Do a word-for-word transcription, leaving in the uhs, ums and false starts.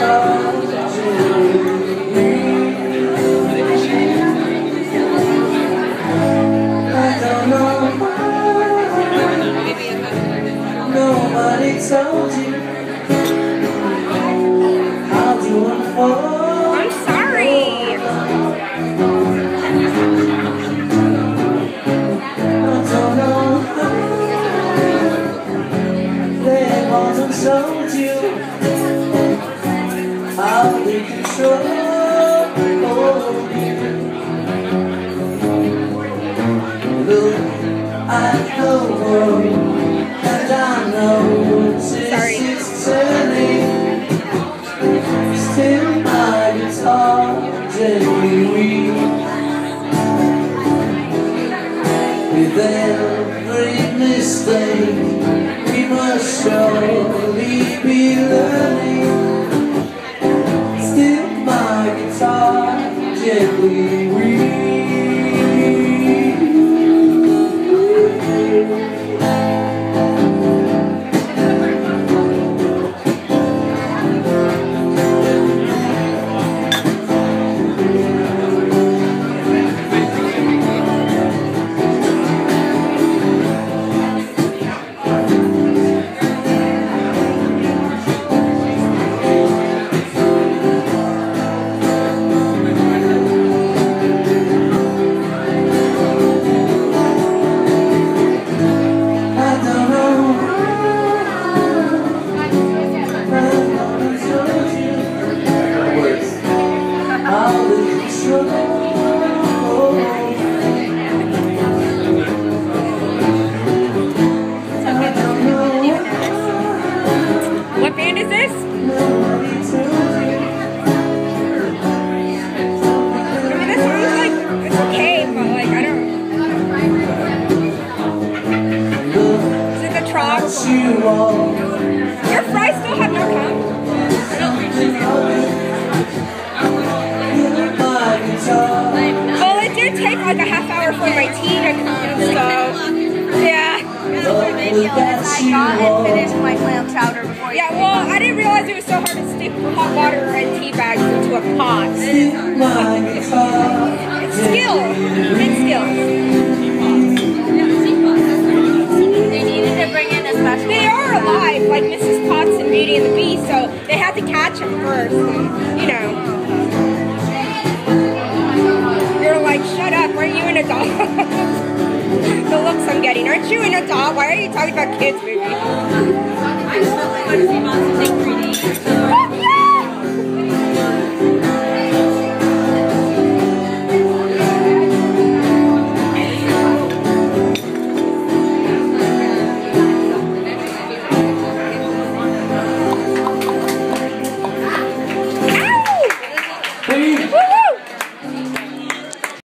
Nobody told you how to unfold. I'm sorry. I don't know they haven't told you how to control you. Look at the world. I know Sorry. it's turning. Still my guitar gently weep. With every mistake we must surely be learning. Still my guitar gently weep. What band is this? I mean, this sounds like it's okay, but like I don't. Is it the Trogs? Your fries still have no cum? Well, it did take like a half hour for my tea to come, so yeah. Video as I got and finished my clam chowder before. Yeah, well, I didn't realize it was so hard to stick hot water and tea bags into a pot. It's skill. It's skill. They needed to bring in a special. They are alive, like Missus Potts and Beauty and the Beast, so they had to catch them first. And, you know. You're like, shut up, aren't you an adult? The looks I'm getting. Aren't you an adult? Why are you talking about kids, baby? I just felt like I was about to take three days.